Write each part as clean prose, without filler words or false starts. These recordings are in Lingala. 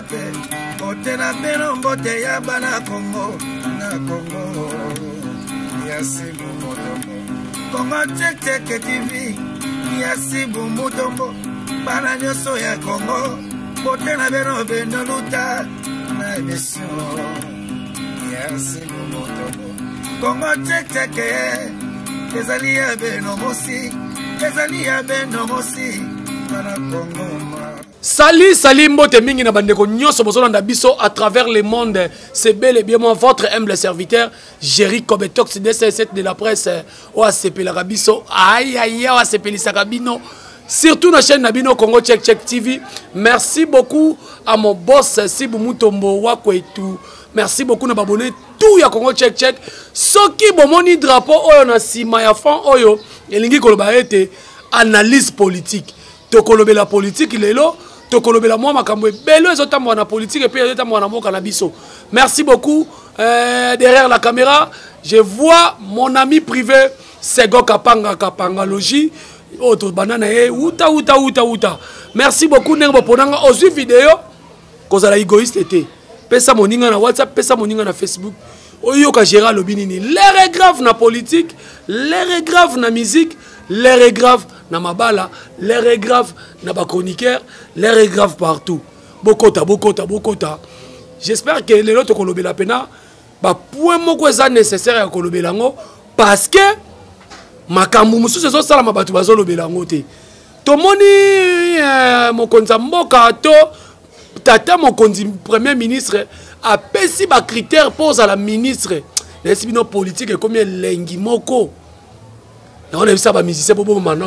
te bote na beno mbote ya bana Congo na Congo yasibu motombo Congo Check TV yasibu motombo bana nyoso ya Congo bote na beno luta na émission yasibu motombo Congo Check ezali ya beno mosi ezali ya beno mosi bana Congo Salut mbote mingi na bandeko nyoso bozolanda biso à travers le monde. C'est bel et bien moi votre humble serviteur Jerry Kobetox DC7 de la presse OACP la rabiso aïe OACP lisakabino surtout na chaîne Nabino Congo Check TV. Merci beaucoup à mon boss Sibu Mutombo Wakwetu. Merci beaucoup na babone tout ya Congo Check. Soki bomoni drapeau oyo na sima ya fond oyo elingi koloba ete analyse politique. Tokolobe la politique lelo Tokolobela moi makambo belo ezotambo na politique et puis ezotambo na moka na biso. Merci beaucoup. Derrière la caméra, je vois mon ami privé Sego Kapanga Logi. Auto banana uta. Merci beaucoup nengo ponanga ozu vidéo kozala égoïste été. Pesa moninga na WhatsApp, pesa moninga na Facebook. Oyo ka Gérald Lobinini. L'air est grave na politique, l'air est grave na musique, l'air est grave na mabala, l'air est grave na ba chroniqueur, l'air est grave partout. Bokota. J'espère que les autres kolobela pena ba point moko eza nécessaire ya kolobela ngo parce que makambu mususu zo sala mabatu bazo lobela ngo te. Tomoni mokonza mboka to tata mokonzi premier ministre a pesi ba critères pose à la ministre. Les bino politique et combien lengi moko. On a vu ça, les musiciens, bobo maintenant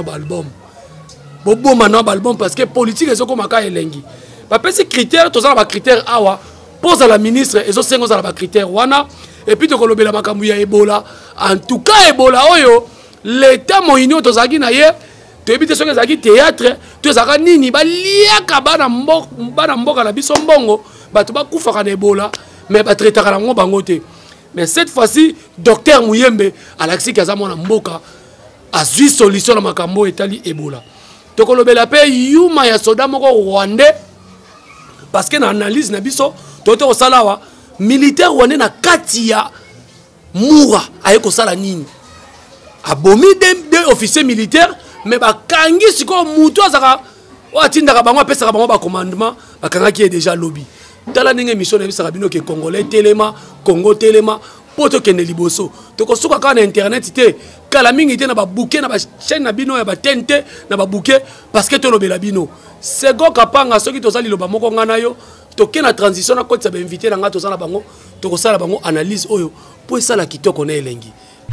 album parce que politique est comme un elengi. Parce que ces critères, tous les critères awa pose à la ministre et aux cinq ans critères wana et puis tu kolobela makambuya Ebola. En tout cas Ebola oyo l'état moinio tous les na ye tu évites ce que les théâtre tu les nini ba liaka bana mboka na biso mbongo ba tu ba kufa na Ebola mais ba traiter la ngo bangote. Mais cette fois-ci docteur Muyembe Alexis Kazamo na mboka azui solution na makambo etali Ebola. Tokolobela pe yuma ya soda moko rwandais parce que na analyse na biso tote osalawa militaire rwandais na kati ya Moura ayeko sala nini abomi de officiers militaires mais bakangi siko muto azaka watindaka bango apesaka bango ba commandement bakangaki est déjà lobby tala ninge mission na bisaka bino ke congolais telema Congo telema poto kende liboso tokosuka ka na internet te kala mingi te na ba bouquet na ba chaîne na bino ya ba tente na ba bouquet parce que to lobela bino Sego Kapanga soki tozali loba moko ngana yo toke na transition na koti sa ba invité na nga tozala bango tokosala bango analyse oyo po esala kitoko na elengi.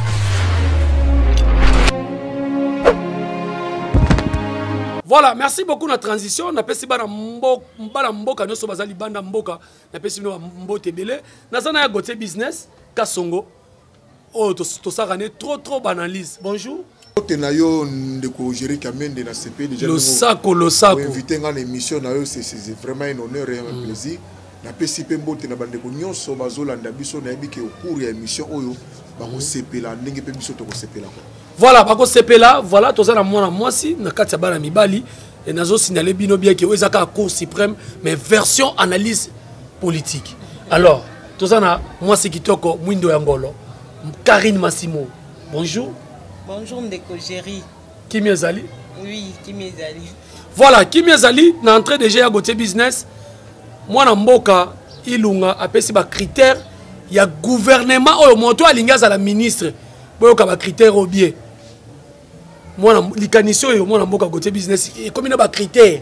Voilà, merci beaucoup na transition. Na pesi bana mboka nyoso bazali banda mboka na pesi no mbote belé na zana ya gote business Kasongo. Oh, to sarane trop banalise. Bonjour. Tenayo ndeko Jerry Kamende na CP déjà le sako invité ngana émission na yo c'est vraiment un honneur et un plaisir. Na pesi pe mbote na bandeko nyonso bazolanda biso na yebiki au cours ya émission oyo bako sepela ndenge pe biso to ko sepela ko. Voilà, bako sepela, voilà tozana mwana mwasi na kati ya bana mibali et nazo signaler bino bien que ezaka cour suprême mais version analyse politique. Alors, tozana mwasi kitoko mwindo ya ngolo. Karine Massimo. Bonjour. Bonjour Ndeko Jerry. Kimi Ezali? Oui, Kimi Ezali. Voilà, Kimi Ezali na entrée déjà à côté business. Moi na mboka ilunga apesi ba critères ya gouvernement oyo moto alinga za la ministre. Boyo ka ba critères au biais. Moi na likaniso yo moi na mboka côté business et comme na ba critères.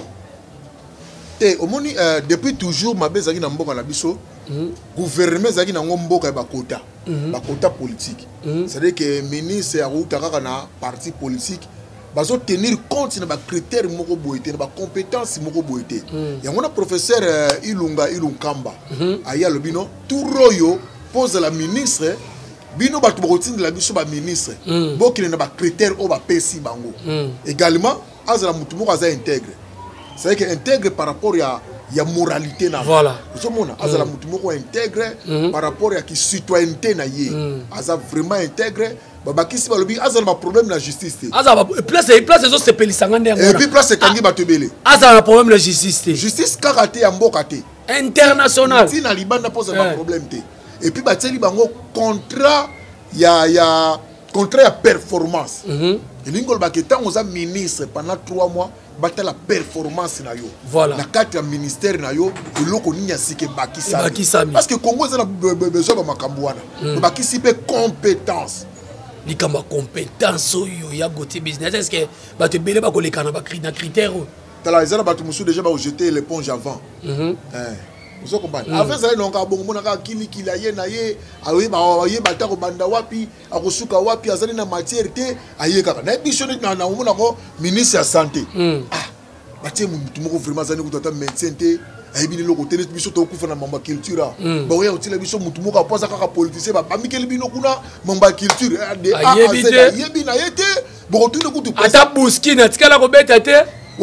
Et au moni depuis toujours ma bezaki na mboka na biso. Gouvernement zaki na mboka ba quota politique. C'est-à-dire que ministre ya ruta kaka na parti politique bazo tenir compte na ba critères moko boité na ba compétences moko boité. Ya ngona professeur Ilunkamba aya lobino tout royo pose la ministre bino ba tubokotine la biso ba ministre bokile na ba critères o ba pesi bango. Également azala mutu moko aza intègre. C'est-à-dire que intègre par rapport ya il y a moralité na voilà ozomona azala mutu moko intègre par rapport à qui citoyenneté na ye aza vraiment intègre babakisi balobi azala ba problème na justice te azala place ezo sepelisanga ndenge et puis place kangi batebele azala problème na justice te justice kaka te ya mboka te international ti na libanda pose ba problème te et puis bateli bango contrat ya contrat ya performance elingol baketango za ministre pendant 3 mois batala performance na yo voilà na kati ya ministère na yo eloko nini ya sike bakisami parce que Congo eza na besoin ba makambo wana bakisi pe compétence likamba compétence oyo ya Gauthier Business est-ce que bato ebele bakoleka na critère tala eza na bato mosusu déjà bajeter l'éponge avant vous comprenez avant ça donc bongo mona ka kili aye na ye aye batako banda wapi akosuka wapi azali na matière te aye kaka na biso na mona ko ministre ya santé batie mutu moko vraiment zani kutata médecin te ayebi loko te biso to kufa na mamba culture ba oya otila biso mutu moko apoza kaka politicien ba mikeli bino kuna mamba culture ayebi na yete boko tune kutu ata buski na tikala ko beta te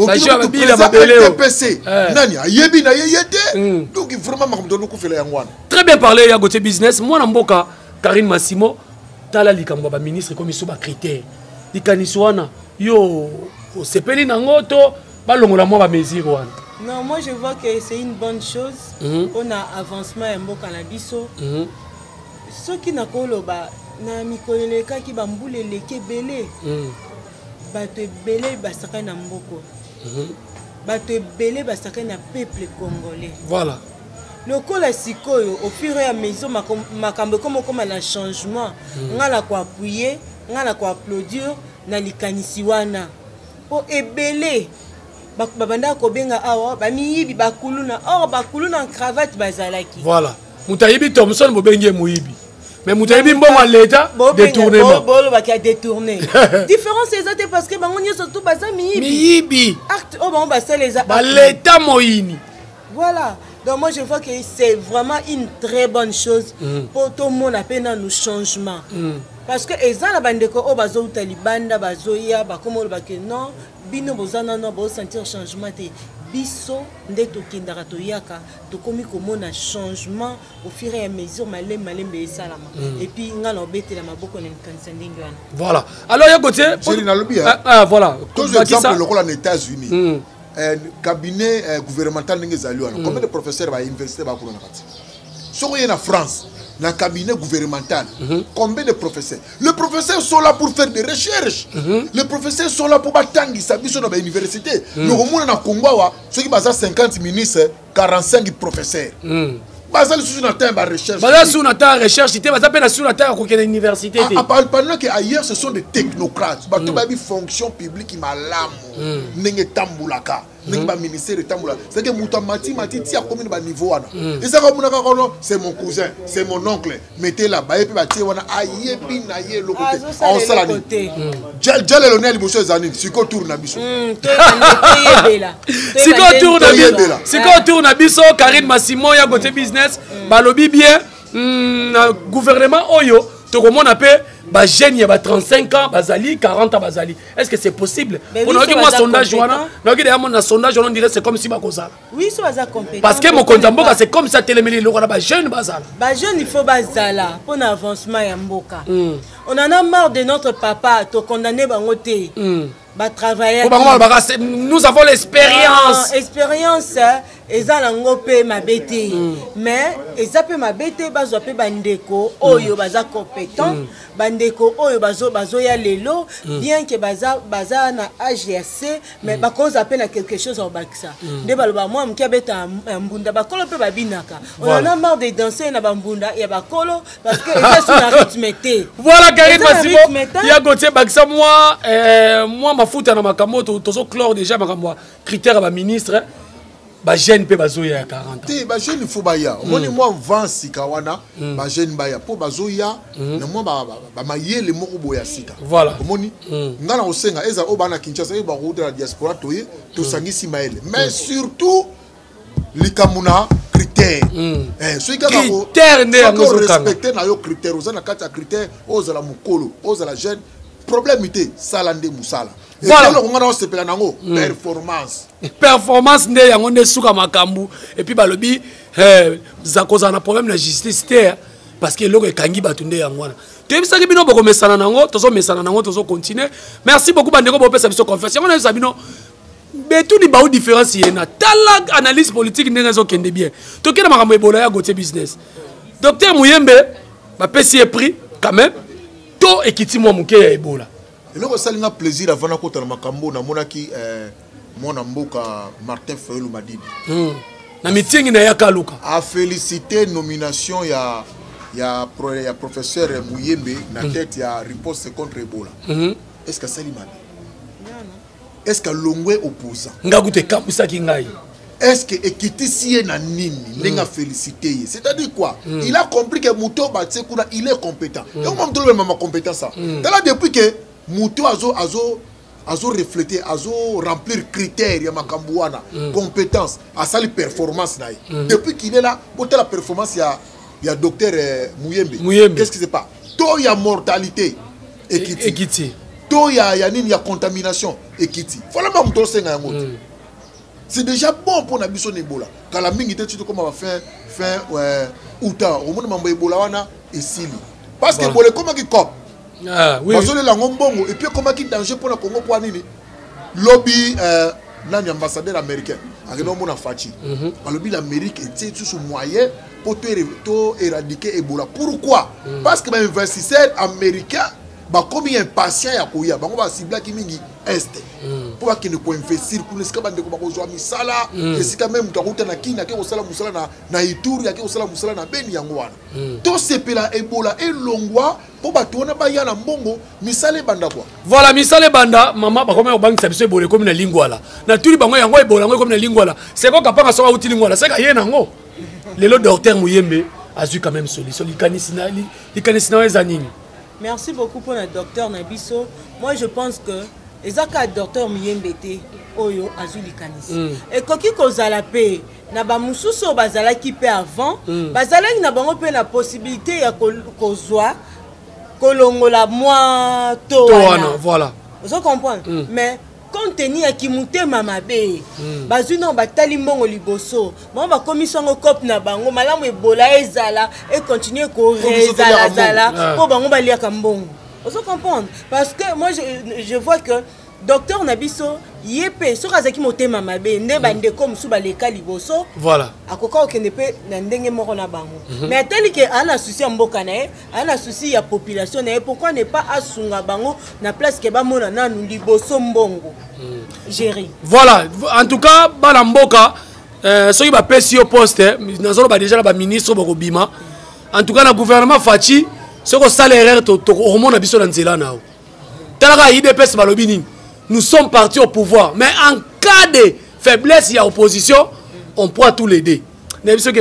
nani ayebi na yete donc vraiment makamdo ko fela yangwana très bien parlé ya Gauthier Business moi na mboka Karine Massimo tala likambo ba ministre comme iso ba critère likaniswana yo sepeli nango to balongola moi ba mesure wana. Non, moi je vois que c'est une bonne chose. On a avancement et mboka na biso. Ce qui n'a koloba na mikolele ka ki bambule leke belé. Bato belé basaka na mboko. Bato belé basaka na peuple congolais. Voilà. Le kola sikoyo au fur et à mesure makambo comme la changement, ngala ko appuyer, ngala ko applaudir na likanisi wana. Po ebelé babanda ko benga awa ba miyibi bakuluna bakuluna en cravate bazalaki. Voilà. Mutayibi Thompson bo bengi muyibi. Mais mutayibi mbongo l'état détournement. Bolo ba ki a détourné. Différence exacte parce que bango nyo surtout baza miyibi. Miyibi. Acte bango ba ça les ba l'état moyini. Voilà. Donc moi je vois que c'est vraiment une très bonne chose pour tout le monde à peine nous changement. Parce que les gens bandeko o bazo talibanda bazoya ba comme ba que non bino bozana non bo sentir changement te biso ndeto kindara to yaka to komi komona changement au fur et à mesure malembe salama et puis ngala obete la maboko na kanisa ndingi wana. Voilà. Alors ya Gauthier voilà. Tous exemple le aux États-Unis. Cabinet gouvernemental combien de professeurs à l'université va courir en France dans le cabinet gouvernemental combien de professeurs les professeurs sont là pour faire des recherches les professeurs sont là pour battre sa mission dans l'université le monde na Congo ceux qui basent 50 ministres 45 professeurs basal sous na terre recherche basal sous na terre rechercheité basal pe sous na terre ko kena université té pendant que ailleurs ce sont des technocrates bato ba bi fonction publique malamu ndenge tambulaka ndenge ba ministère tambula c'est que mutamati ti a commune ba niveau wana et ça comme na kono c'est mon cousin c'est mon oncle mettez là ba et puis ba ti wana ayebi na ye le côté on sala ni jale le neli monsieur zani siko tour na biso siko tour na biso Karine Massimo ya Gauthier Business balobi bien gouvernement oyo to comment on appelle ba jeune ya ba 35 ans bazali 40 ans bazali est-ce que c'est possible on a dit moi sondage wana donc il y a mon sondage on dirait c'est comme si ba kozala oui so baza compétent parce que mon konzamboka c'est comme ça télémeli le ba jeune bazala ba jeune il faut bazala pour l'avancement ya mboka on en a marre de notre papa to condamner bango te ba travailler nous avons l'expérience expérience eza lango pe mabete mais eza pe mabete bazo pe bandeko oyo baza compétent bandeko oyo bazo ya lelo bien que baza na AGC mais ba cause appel à quelque chose au bakisa nde baloba moi mkia beta mbunda bakolo pe babinaka on en a marre de danser na bambunda ya bakolo parce que eza sur la rythme te voilà Karine Massimo ya Gauthier bakisa moi mafuta na makambo tozo clore déjà makambo critère ba ministre ba jeune pe bazoya ya 40 ans te ba jeune faut baya moni moi vent sikawana ba jeune baya po bazoya na moi ba mayele moko boya sika voilà moni ngala osenga eza obana Kinshasa ba route la diaspora toye to sangisi maele mais surtout likamuna critère ceux qui critère ne respecter na yo critère ozana kata critère ozala mukolo ozala jeune problème ité salande musala Voilà. Performance. Performance nde yango nde suka makambu et puis balobi za koza na problème na justice terre parce que loko ekangi batu nde yango wana. Tebisaki bino boko mesana nango, tozo mesana nango, tozo continuer. Merci beaucoup bandeko bo pesa biso confiance. Yango na sabino betu ni ba différence yena. Tala analyse politique ndenge zo kende bien. Tokena makambo ebola ya Gauthier business. Docteur Muyembe ba pesi e prix quand même. To ekiti mo muke ya ebola. Eloko salinga plaisir avant kota na makambo na monaki mona mboka Martin Fayulu Madidi. Na meeting na ya Kaluka. A félicité nomination ya professeur Muyembe na tête ya riposte contre Ebola. Est-ce que ça limabe? Est-ce que l'ongwe opposant? Ngakute kapusa kingai. Est-ce que ekitisi na nini nenga félicité? C'est-à-dire quoi? Il a compris que Muto Batsekuna il est compétent. Donc on me ma compétence ça. Là depuis que Muto azo refléter, azo remplir critères ya makambuana, compétence, à sa performance na. Depuis qu'il est là, pour la performance il y a docteur Muyembe. Qu'est-ce qui se passe? To ya mortalité ekiti. To ya nini ya contamination ekiti. Voilà ma muto senga yango. C'est déjà bon pour Nabiso Ebola. Quand la mingi tu comme on va faire outa au monde mambo Ebola wana et sili. Parce que Ebola comment qui cop. Ah oui. Parce que la ngombongo et puis comment qui danger pour le Congo pour nini. Lobby nani ambassadeur américain. Akeno mona fachi. Lobby l'Amérique était sous moyen pour éradiquer Ebola. Pourquoi? Parce que les investisseurs américains ba komi impatient ya koya bango ba cibla ki mingi est pour que ne ko investir pour esika bande ko ba ko zo misala esika même to ko na kina ke ko sala musala na Ituri ya ke ko sala musala na Beni yango wana to sepela Ebola elongwa pour ba tona ba ya na mbongo misale banda kwa voilà misale banda mama ba komi obangisa biso Ebola komi na lingwala na tuli bango yango Ebola ngo komi na lingwala c'est quoi kapanga so uti lingwala c'est ka yena ngo lelo docteur Muyembe a eu quand même solution likanisina ezanini. Merci beaucoup pour le docteur Nabiso. Moi, je pense que les docteur Muyembete, Oyo, Azuli Kanis. Et quand il cause la paix, Naba Moussousou Bazala qui paie avant, Bazala n'a pas la possibilité de causer Kolongola moi Toana. Voilà. Vous comprenez? Mais compte tenu à Kimute Mamabe, Bazuno Batali Mongo Liboso, Mamba commission au cop na bango, Malamu Ebola ezala et continuer courir zala pour bango balia kambongo. Vous comprenez? Parce que moi je vois que docteur Nabiso yepé sur azaki moté Mamabe ne bande comme sous baleka liboso. Voilà. Akoka okenepe na ndenge moko na bango. Mais tel que ana souci mboka na ana souci ya population na pourquoi ne pas asunga bango na place ke ba mona na liboso mbongo. Gérer. Voilà, en tout cas bala mboka ceux qui ba pesi au poste nazolo ba déjà ba ministre boko bima. En tout cas le gouvernement Fachi ce ko salaire to hormone biso na nzela nao. Talaka IDPS balobi nini? Nous sommes partis au pouvoir. Mais en cas de faiblesse, il y a opposition, on pourra tout l'aider. Et puis,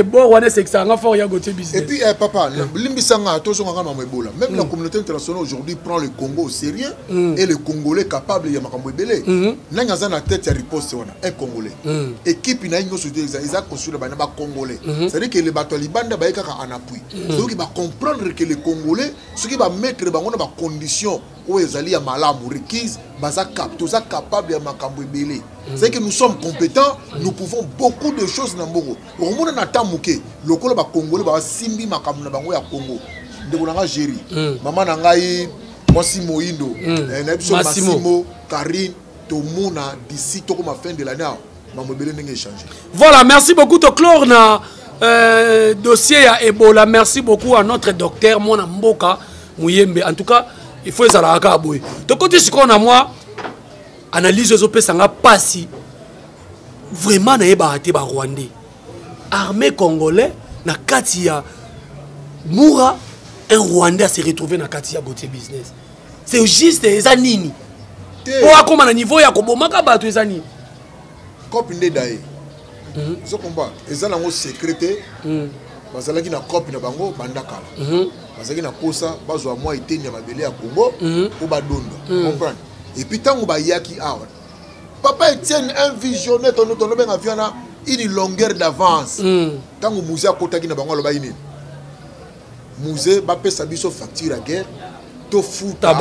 papa, même la communauté internationale aujourd'hui prend le Congo au sérieux et les Congolais capables de faire tête un Congolais. Équipe ils ont Congolais. C'est-à-dire que les bateaux libanda en appui. Donc il va comprendre que les Congolais, ce qui va mettre dans conditions où ils allaient à malamu requise, capable de makambo belé. C'est que nous sommes compétents, nous pouvons beaucoup de choses dans Bogo. Au monde n'attend muké, le Congolais ba Congolais ba simbi makambo na bango ya Congo. Ndeko nanga Géry. Maman nangai Massimo Indo, Massimo Karine Tomona d'ici to comme à fin de l'année. Maman belé n'engage changer. Voilà, merci beaucoup to clore na dossier ya Ebola. Merci beaucoup à notre docteur Mona Mboka Muyembe. En tout cas, il faut ezala ka boy. To côté ce qu'on a moi analyse aux opé sanga pasi vraiment na yeba ate ba Rwandais armée congolais na katia Moura un Rwandais s'est retrouvé na katia Gauthier business c'est juste ezanini pour akoma na niveau ya kobomaka bato ezanini copine d'ailleurs ce combat ezana ngo secrétaire bazalaki na copine na bango bandakala bazalaki na kosa bazwa moi itenya mabele ya Congo ou badonda comprendre. Et puis tant que yaki awa papa Etienne un visionnaire ton ben aviana une longueur d'avance tant que musée kotaki na bango loba ini musée ba pesa biso facture à guerre tofuta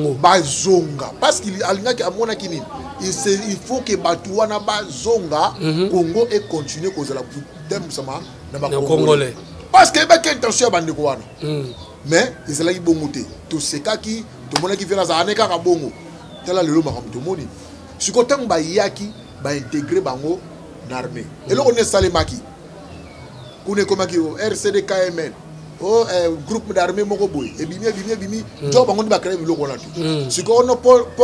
bazonga parce qu'il alingaki amonaki nini il faut que batuana bazonga Congo et continuer kozala kudembusama na ba Congolais parce que ba intention bande ko wana mais ezalaki bongo te to sekaki to monaki vena za aneka ka bongo tala lelo makambo to moni sikotango ba yaki ba intégrer bango na armée et là on est salemaki kune komaki RCD KMN groupe d'armée moko boy et bimi job bango ba créer biloko na tu siko on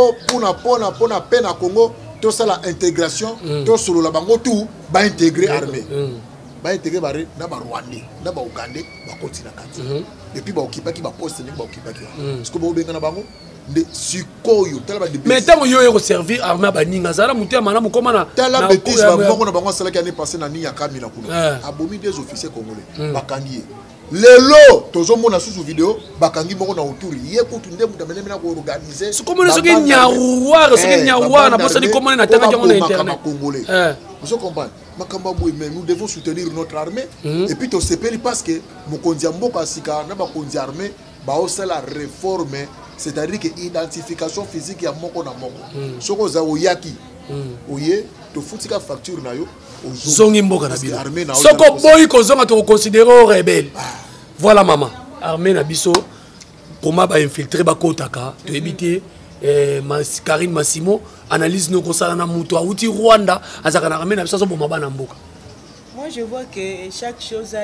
pona pena Congo to sala intégration to solo la bango tout ba intégrer armée ba intégrer bare na ba Rwandais na ba Ougandais ba continue kati et puis ba okipaki ba poste ni ba okipaki siko ba benga na bango de sikoyo tala ba de mais tango yo eko servir armée ba ninga zala mutu ya mana mukoma na tala bêtise ba bongo na bango sala ki année passée na ni ya kamila kuna abomi des officiers congolais bakangi lelo tozomona sous vidéo bakangi moko na autour ye ko tunde mutu amene na ko organiser sikomo so ke nyawa na bosa ni komone na tanga na internet congolais vous comprenez makamba boy mais nous devons soutenir notre armée et puis to sepeli parce que mokonzi mboka sika na bakonzi armée ba osala réforme c'est-à-dire que identification physique ya moko na moko soko za oyaki oye to futika facture na yo zongi mboka na biso soko boy ko zonga to considérer rebelle voilà maman armée na biso koma ba infiltrer ba kotaka to éviter Karine Massimo analyse no kosala na mutu auti Rwanda azaka na armée na biso so boma bana mboka. Moi je vois que chaque chose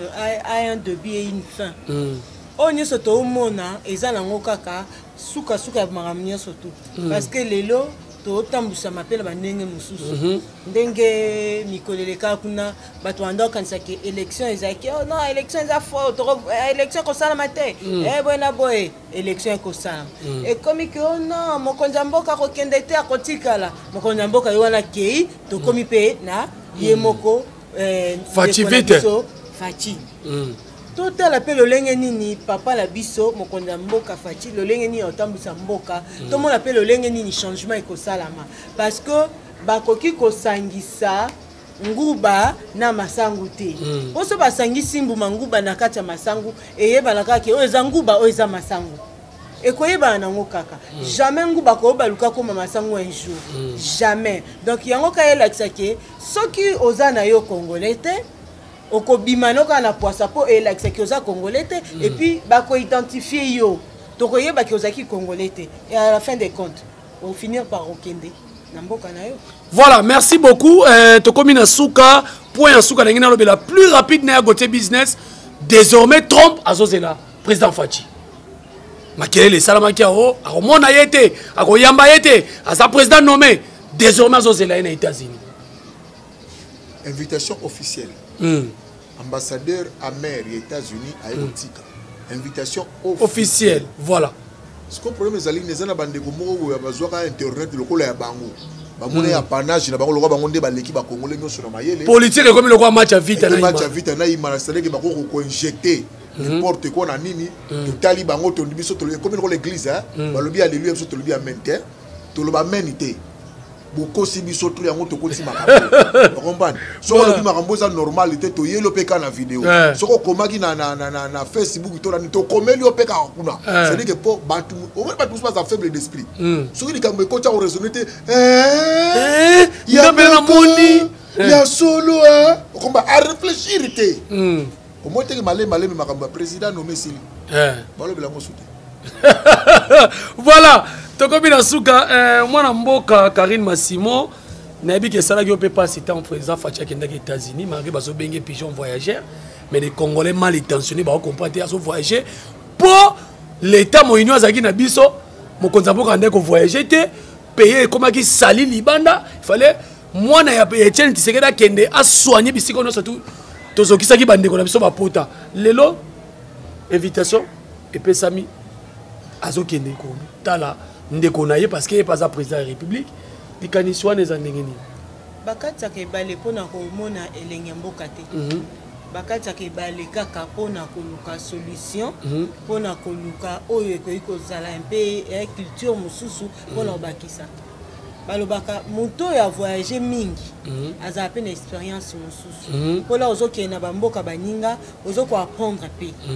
a un début et une fin. On est surtout au monde et ça nango kaka suka maramnia surtout parce que lelo to tambusa mapela banenge mususu ndenge mikoleleka kuna bato ando kanisa ke élection ezaki oh non élection eza faux élection ko sala matin bona boy élection ko sala et comme que oh non mokonza mboka ko kende te akotikala mokonza mboka yona kei to komi pe na yemoko Fachi vite Fachi total appelle le lenge nini papa la biso mokonda mboka Fachi le lenge nini otambisa mboka tout le monde appelle le lenge nini changement ekosalama parce que bakoki kosangisa nguba na masangu te oso basangisi mbuma nguba na kati ya masangu eyeba kaka o eza nguba o eza masangu ekoyeba na ngo kaka jamais nguba ko baluka ko masangu un jour jamais donc yango ka elakisa ke soki ozana yo congolais te okobimano kana poisa po elakisa ki oza congolais te et puis bako identifier yo tokoyeba ki ozaki congolais te et à la fin des comptes on finir par okende na mboka na yo. Voilà, merci beaucoup. Tokomi na suka point suka na ngina lobela plus rapide na gote business désormais Trump azozela président Fachi makelele salama kia o akomona yete akoyamba yete asa président nommé désormais azozela na États-Unis. Invitation officielle. Ambassadeur amer des États-Unis à Erotika. Invitation officielle. Voilà. Ce que le problème est que les gens ont besoin d'internet local à Bango. Bamone ya panache na bango lokwa bango nde baleki ba congolais nyo sur maye. Politique comme lokwa match à vite na match à vite na ima c'est que bako ko injecter n'importe quoi na nini to tali bango to ndibiso to comme l'église hein balobi alléluia biso to lobi amen te to loba menité. Beaucoup si biso tout yango to koti makambo comprendre so ko makambo za normalité to yelo peka na vidéo so ko komaki na Facebook to na to komeli opeka kuna c'est dire que pour batu au moins pas tous pas faible d'esprit so ki kambo ko ta raisonner te ya bela moni ya solo hein komba à réfléchir te au moins te malé makambo président nommé Sili balo bela mo souté voilà tokomi na suka mwana mboka Karine Massimo nayebi ke sala yo peut pas c'était en président Fachi akenda aux États-Unis malgré baso benge pigeon voyageur mais les Congolais mal intentionnés ba comprendre aso voyager pour l'état moïno azaki na biso mokonza mboka ndeko voyager te payer comme qui sali libanda il fallait mwana ya Etienne Tshisekedi akende a soigner bisiko no surtout tozokisa ki bandeko na biso ba pota lelo invitation et pesami azokende ko tala ndeko na ye parce que pas à président de la République dikaniswa neza ndengeni bakatsa ke bale pona ko mona elenge mboka te bakatsa ke bale kaka pona ko luka solution pona ko luka oyo ekoiko zala un peu culture mususu pona bakisa balobaka moto ya voyager mingi aza peine expérience mususu pola ozokena ba mboka baninga ozoko apprendre pe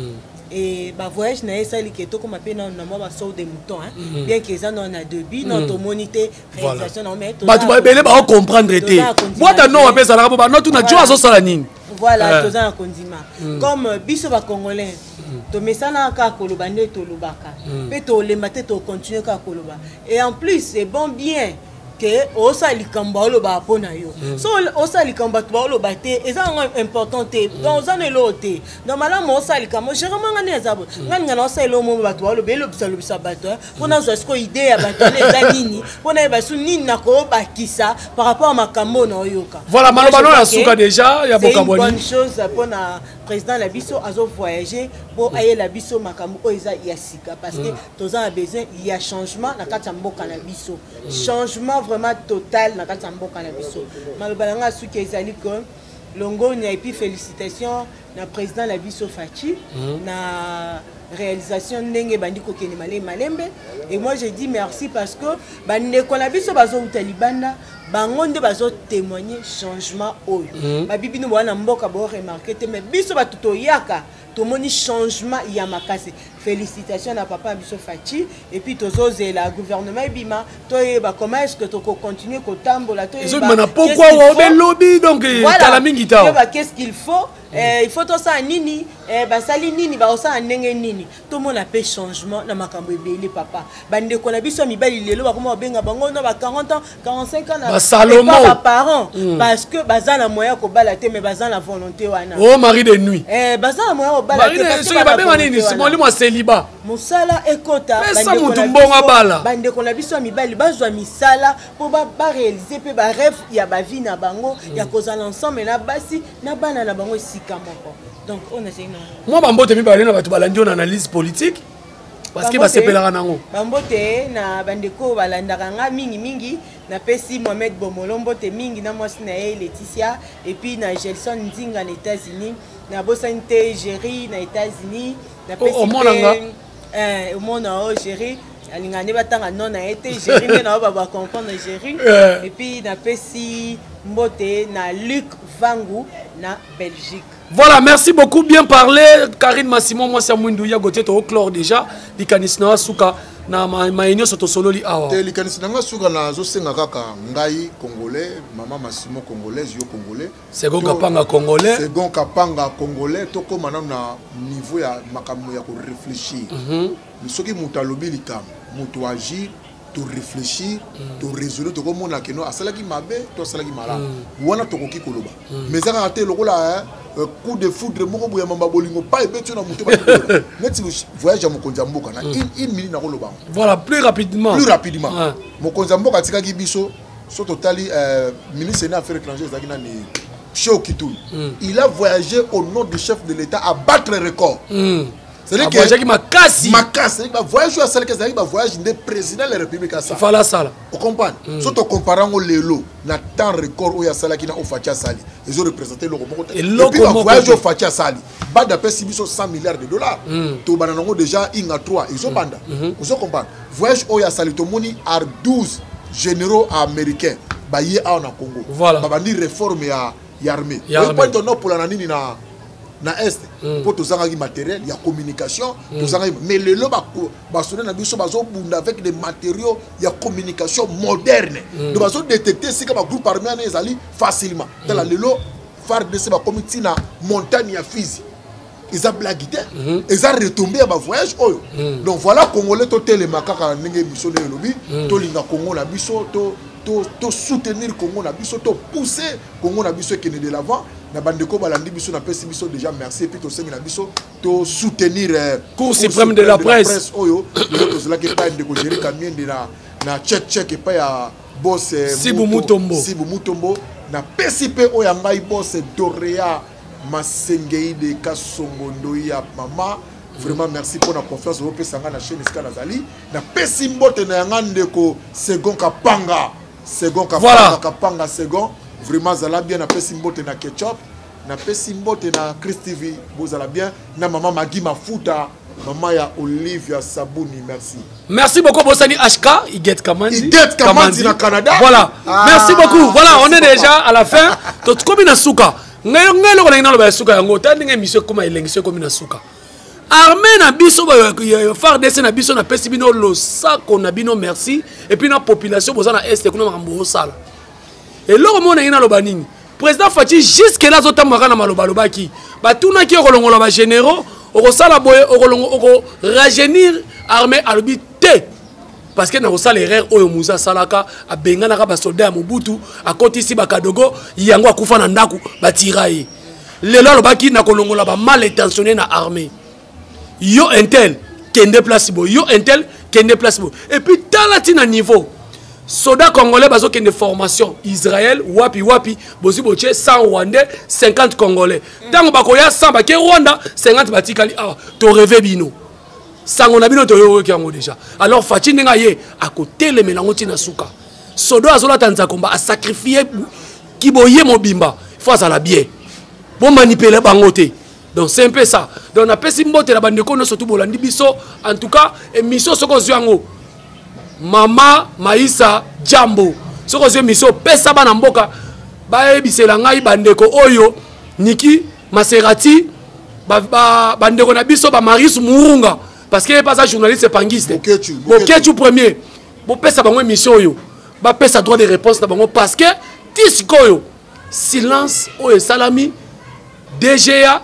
et bah voyage na ça li keto comme appelle na moi ba saut des moutons hein bien que ça on a début notre monité réalisation on met ba tu ba belé ba comprendre été moi ta non appelle ça là ba non tu na joie so sala nini voilà tous en condiment comme biso ba congolais to mesana ka koloba ne to lobaka pe to le matin to continuer ka koloba et en plus c'est bon bien que osa likamba oloba pona yo so osa likamba to oloba te eza important te donc ça ne lote normalement osa likamba généralement ngani ezabo ngani ngana osa elo mo bato oloba elo bisa bato pona zo esko idée ya bato eza nini pona ba su nini na ko bakisa par rapport à makambo na yoka voilà maloba no la suka déjà ya bokaboni bonne chose pona président la biso azo voyager pour ayer la biso makambo o eza ya sika parce que toza a besoin il y a changement na kati mboka na biso changement vraiment total na kati mboka na biso maloba nga suki ezali ko longo nya et puis félicitations na président la biso Fachi na réalisation ndenge bandi ko kene malembe et moi je dis merci parce que bande ko la biso bazo utalibanda bangonde bazo témoigner changement oyo ba bibi no bana mboka bo remarquer te mais biso batuto yaka to moni changement ya makasi félicitations à papa biso Fachi et puis tozo la gouvernement bima to yeba comment est-ce que to continuer ko tambola to yeba pourquoi wa be lobby donc tala mingi ta qu'est-ce qu'il faut il faut to ça nini ba sali nini ba osa ndenge nini to mona pe changement na makambo ebele papa bande ko na biso mibali lelo ba koma benga bango na ba 40 ans 45 ans na ba parents parce que bazana moya ko bala te mais bazana volonté wana oh mari de nuit bazana moya ko bala te parce que ba benga nini c'est moi célibat musala ekota bande ko na biso mibali bazwa misala po ba réaliser pe ba rêve ya ba vie na bango ya kozala ensemble na basi na bana na bango sika moko. Donc on a dit non. Moi bambote mi balena batu balandi on analyse politique parce que ba sepelaka nango. Bambote na bandeko balandaka nga mingi na pesi Mohamed Bomolombo te mingi na mwasi na Laetitia et puis na Gelson Ndinga na États-Unis na Bosante Jerry na États-Unis na pesi au monde au Jerry alingane batanga non na été Jerry na ba comprendre Jerry et puis na pesi mbote na Luc Vangu na Belgique. Voilà, merci beaucoup, bien parlé. Karine Massimo, moi c'est Mwindou Yagoté, au chlore déjà. Likanisna Souka, na maïnio soto solo li awa. Likanisna Souka na Zosenga Kaka, Ngai Congolais, Maman Massimo Congolaise, yo Congolais. Second Kapanga Congolais. Second Kapanga Congolais, toko manam na niveau ya makamu ya ko réfléchir. Misoki mutalobi likam, mutu agir. To réfléchir, to raisonner, to comment on a que nous, à cela qui m'a bé, toi cela qui m'a là. Ou on a to qui koloba. Mais ça a été le rôle coup de foudre, mon boya mamba bolingo, pas ébé tu n'as monté pas. Mais si vous voyagez à mon konzambo, kana une minute na koloba. Voilà, plus rapidement. Plus rapidement. Mon konzambo katika kibiso, so totali ministre des Affaires étrangères zakina ni Cheo Kitou. Il a voyagé au nom du chef de l'État à battre le record. C'est-à-dire que Makassi, voyage à celle qui est voyage du président de la République à ça. Il faut la salle. Vous comprenez? Surtout comparant au Lélo, na temps record où il y a celle qui n'a au Fatia Sali. Ils ont représenté le robot. Et puis le voyage au Fatia Sali. Bas d'après 100 milliards de dollars. Tout banango déjà il y a 3. Ils ont banda. Vous comprenez? Voyage au Yasali to moni à 12 généraux américains. Bah y a en Congo. Voilà. Bah ni réforme ya armée. Vous point ton nom pour la nini na na est pour tous les matériels, il y a communication, mais le loba na biso bazo bunda avec des matériaux, il y a communication moderne. Donc bazo détecter si comme groupe armé les ali facilement. Dans la lelo phare de ces comité na montagne ya Fizi. Ils ont blagué, ils ont retombé à ma voyage. Donc voilà Congolais to télé makaka ndenge biso de lobby, to linga Congo na biso to soutenir Congo na biso, to pousser Congo na biso qui est de l'avant. Na bandeko balandi biso na pesi biso déjà merci et puis to sengi na biso to soutenir Cour suprême de la presse oyo to cela qui pas de ko gérer camion de na check et pas ya boss Sibu Mutombo na pesi pe oyo ngai boss Dorea Masengei de Kasongondo ya mama. Vraiment merci pour la confiance au pesanga na chaîne Iska Nazali na pesi mbote na ngande ko second Kapanga Kapanga second. Vraiment, ça l'a bien, na pesi mbote na ketchup, na pesi mbote na Chris TV, vous allez bien, na maman Magui Mafuta, maman ya Olivia Sabouni, merci. Merci beaucoup, Bossani HK, Iget Kamandi na Canada. Voilà, merci beaucoup. Voilà, on est déjà à la fin. Tout comme na suka. Ngayo ko na ina lo ba suka yango, ta ndenge mission comme ilengise comme na suka. armée na biso FARDC na biso na pesi bino lo sako na bino merci et puis na population boza na est kuna makambo sala et loko mona ina loba nini président Fachi jusque là zotamaka na maloba lobaki batuna ki okolongola ba généraux okosala boye okolongo rajeunir armée alobi te parce que na kosala erreur oyo Musa salaka abenganaka ba soldat ya Mobutu akotisi bakadogo yango akufa na ndaku batira ye lelo lobaki na kolongola ba mal intentionné na armée yo intel kende place bo yo intel kende place bo et puis talati na niveau soda congolais bazo kende formation Israël wapi bozi boche 100 rwandais 50 congolais tango bakoya 100 ba ke Rwanda 50 batikali ah to rêver bino sango na bino to yo ki yango déjà alors Fachi ndenga ye akotele melango tina suka soda azola tanza komba a sacrifier ki boye mobimba face à la bien bon manipuler bangote. Donc c'est un peu ça. Donc on a pesi mbote la bande ko no surtout bolandi biso en tout cas émission soko zwango Mama Maïssa Jambo soko zwe émission pesa bana mboka ba ebisela ngai bandeko oyo Niki Maserati bandeko na biso ba Maris Murunga parce que pas un journaliste pangiste Bokechu premier bo pesa bango émission yo ba pesa droit de réponse na bango parce que tisikoyo silence oyo salami DGDA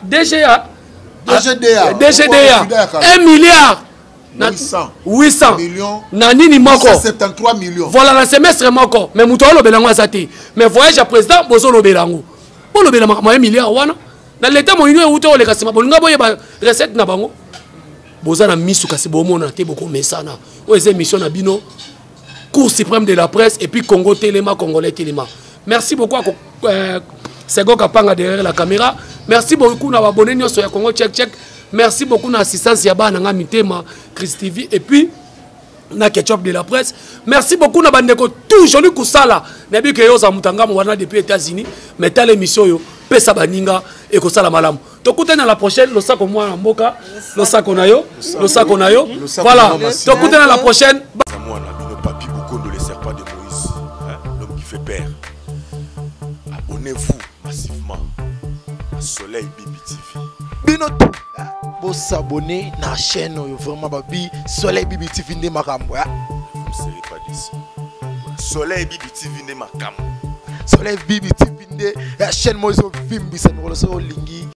1 milliard 800 millions Nanini moko 73 millions voilà le semestre moko mais muto lo belango azati mais voyage à président bozo lo belango bo lo belango 1 milliard wana dans l'état moyino e uto le kasima bolinga boye ba recette na bango boza na misu kasi bomona te boko mesana o eze mission na bino Cour suprême de la presse et puis Congo Téléma Congolais Téléma. Merci beaucoup à Sego Kapanga derrière la caméra. Merci beaucoup à abonné sur ya Congo check. Merci beaucoup à l'assistance Yaba Nanga Mitema Chris TV et puis na ketchup de la presse. Merci beaucoup à bandeko toujours lu kusala. Nabi ke yo za mutanga mwana depuis États-Unis mais telle émission yo pesa baninga et kosala malamu. Tokutana la prochaine lo sako mwana mboka, lo sako na yo. Voilà. Tokutana la prochaine. Papi Bukondo, les serpents de Moïse, hein, l'homme qui fait peur. Abonnez-vous massivement à Soleil Bibi TV. Binoto, vous s'abonner à la chaîne, vraiment, babi, Soleil Bibi TV de Makambo. Vous ne serez pas déçus. Soleil Bibi TV de Makambo. Soleil Bibi TV de la chaîne Moïse Vimbi, c'est une relation lingi.